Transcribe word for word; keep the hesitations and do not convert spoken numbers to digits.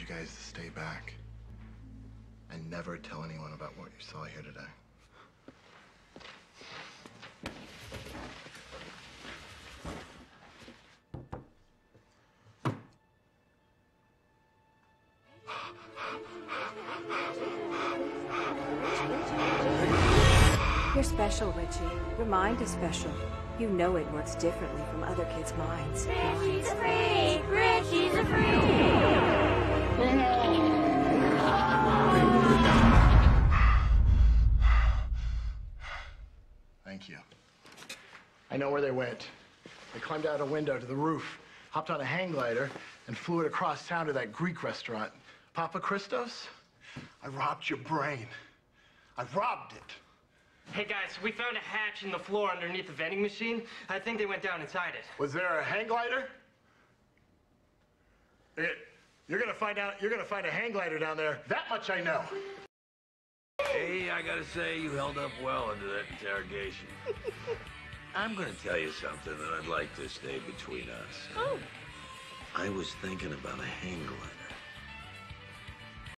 guys to stay back and never tell anyone about what you saw here today. You're special, Richie. Your mind is special. You know it works differently from other kids' minds. Richie's a freak! Richie's a freak! Thank you. I know where they went. They climbed out a window to the roof, hopped on a hang glider, and flew it across town to that Greek restaurant. Papa Christos? I robbed your brain. I robbed it. Hey guys, we found a hatch in the floor underneath the vending machine. I think they went down inside it. Was there a hang glider? You're gonna find out, you're gonna find a hang glider down there. That much I know. Hey, I gotta say, you held up well under that interrogation. I'm gonna tell you something that I'd like to stay between us. Oh. I was thinking about a hang glider.